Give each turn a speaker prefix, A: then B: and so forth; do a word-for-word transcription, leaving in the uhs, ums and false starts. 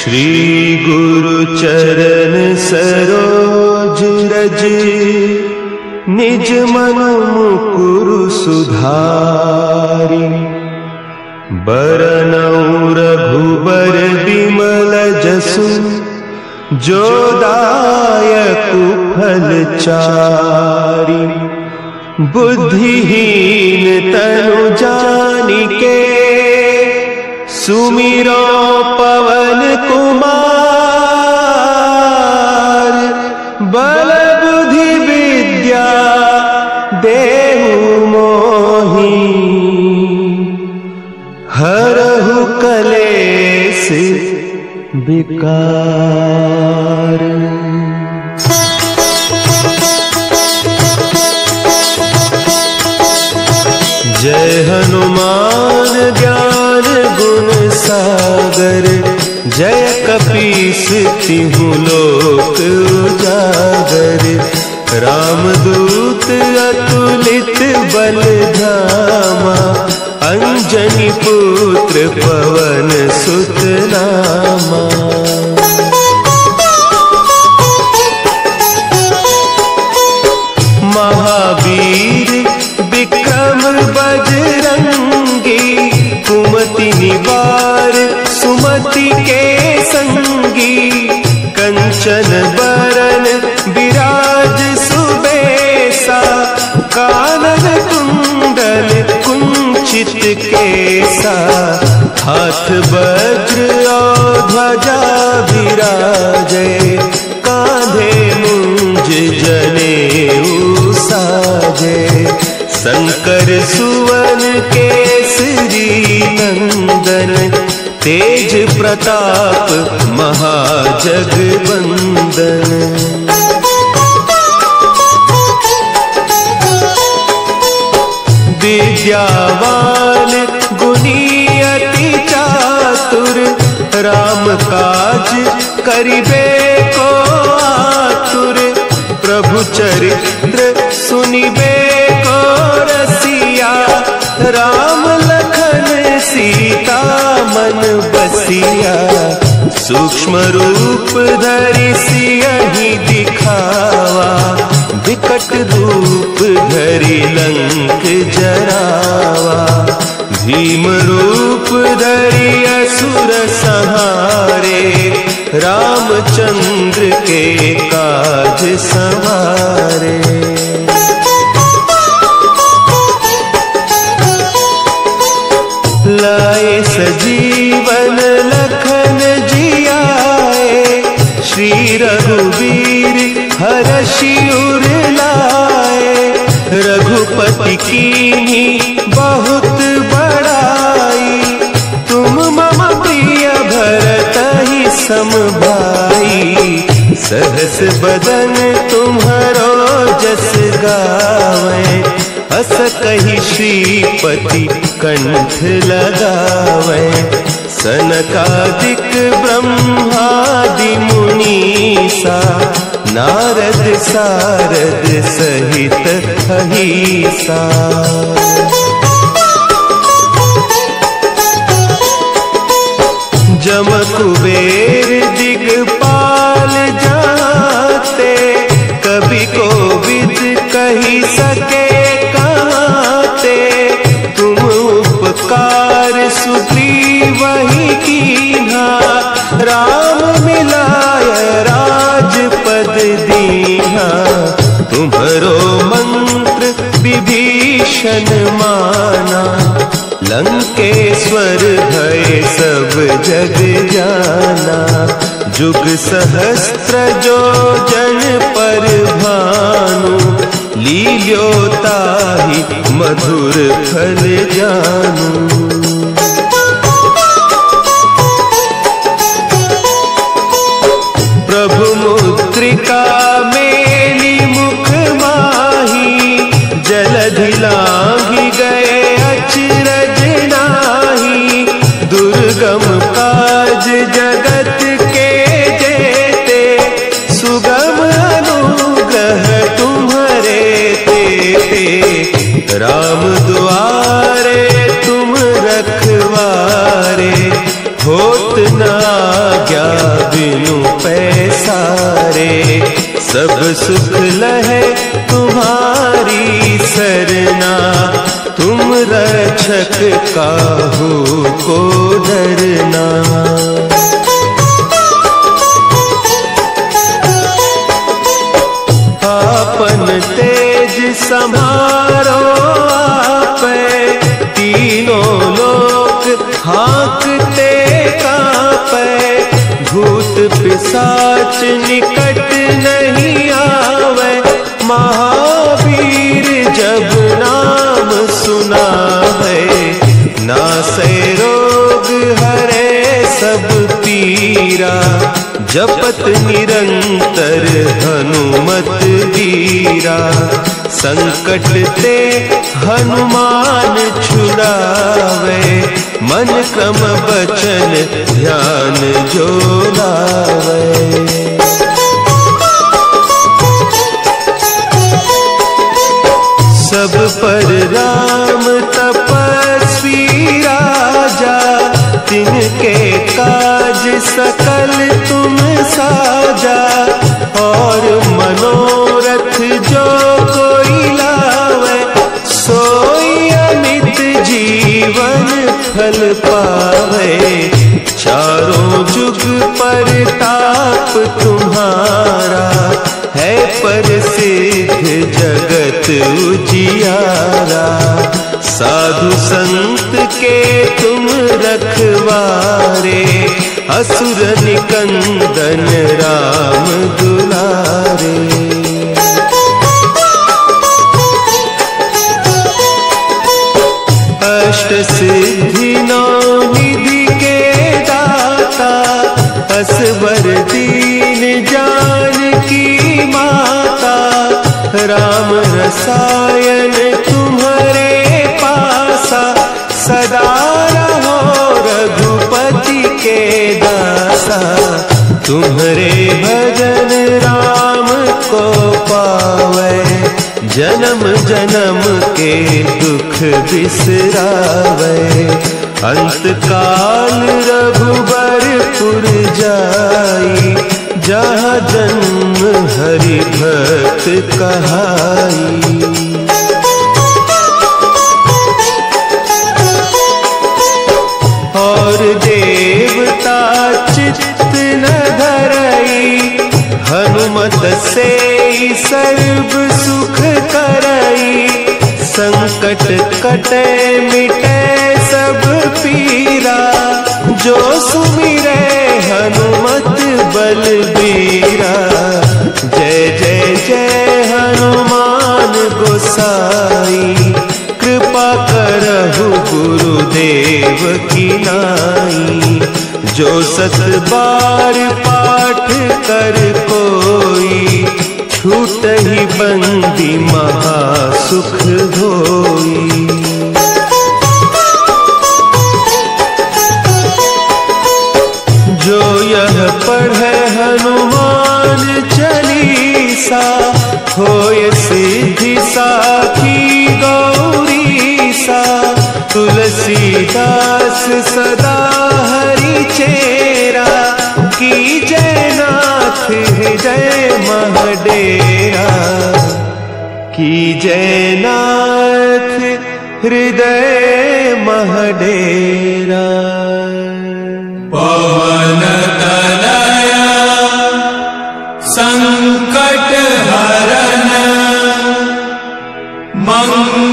A: श्री गुरु चरण सरोज रज, निज मन मुकुरु सुधारि। बरनउँ रघुबर बिमल जसु, जो दायकु फल चारि। बुद्धिहीन तनु जानिके, सुमिरो पवन कुमार। बल बुद्धि विद्या देहु मोहि, हरहु कलेश विकार। जय हनुमान ज्ञान गुण सागर, जय कपीस तिहु लोक उजागर। रामदूत अतुलित बल धामा, अंजनी पुत्र पवन सुत नामा। महावीर विक्रम बजरंगी, कुमति निवार सुमति के संगी। कंचन बरन विराज सुबेसा, कानन कुंडल कुंचित केसा। हाथ वज्र और ध्वजा विराजे, कांधे मुंज जनेऊ साजे। शंकर सुवन केसरी नंदन, तेज प्रताप महाजगवंदन। विद्यावान गुणी अति चातुर, राम काज करिबे को आतुर। प्रभु चरित्र सुनिबे को रसिया, राम लखन सीता मन बसिया। सूक्ष्म रूप धरि सियहि दिखावा, विकट रूप धरि लंक जरावा। भीम रूप धरि असुर संहारे, रामचंद्र के काज सवारे। लाए सजीवन लखन जियाए, श्री रघुवीर हरषि उर लाए। रघुपति कीन्ही बहुत बड़ाई, तुम मम प्रिय भरतहि सम भाई। सहस बदन तुम्हरो जस गावे, अस कहि श्रीपति कंठ लगावे। सनकादिक ब्रह्मादि मुनीसा, नारद सारद सहित अहीसा। जम कुबेर दिगपाल जाते, कवि कोविद कही सके कहते। तुम उपकार सुग्रीवहि कीन्हा, राम मिलाय राजपद दीन्हा। तुम्हरो मंत्र विभीषण माना, लंकेश्वर भय सब जग जाना। जुग सहस्त्र जो जन पर भानु, लील्योताहि मधुर फल जानू। प्रभु मुद्रिका मेली मुख माही, जलधि लांघि गए अचरज नाही। दुर्गम काज जगत के जेते, सुगम अनुग्रह तुम्हरे तेते। राम दुआरे तुम सब सुख लहे तुम्हारी सरना, तुम रक्षक काहू को डरना। आपन तेज समारो आपे, तीनों लोक हाँकते कांपे। भूत पिशाच निकट नहीं आवे, महावीर जब नाम सुनावे। नासै रोग हरे सब पीरा, जपत निरंतर हनुमत वीरा। संकट ते हनुमान छुड़ावे, मन क्रम बचन ध्यान जो लावे। सब पर राम तपस्वी राजा, तिनके काज सकल तुम साजा। और मनोरथ जो कोई लावे, सोई अमित जीवन फल पावे। चारों जुग परताप तुम्हारा, है प्रसिद्ध जगत उजियारा। साधु संत के तुम रखवारे, असुर निकंदन राम दुलारे। अष्ट सिद्धि नौ निधि के दाता, असवर दीन जानकी माता। राम रसायन तुम्हारे पासा, सदा रहो रघुपति के दासा। तुम्हारे भजन राम को पावे, जन्म जन्म के दुख बिसरावे। अंत काल रघुबरपुर जाई, जहाँ जन्म हरि भक्त कहाई। और देवता चित्त न धरई, हनुमत से सर्व सुख करई। संकट कटे मिटे सब पीरा, जो सुमिरे हनुमत बलबीरा। जय जय जय हनुमान गोसाई, कृपा करहु गुरुदेव की नाई। जो सत बार पाठ कर कोई, छूट ही बंदी महासुख होई। जो यह पढ़े हनुमान चालीसा, होय सिद्धि साखी गौरीसा। तुलसीदास सदा हरि चेरा, की जय नाथ हृदय महडेरा। की जय नाथ हृदय महडेरा।
B: पवन तनया संकट हरन, मंगल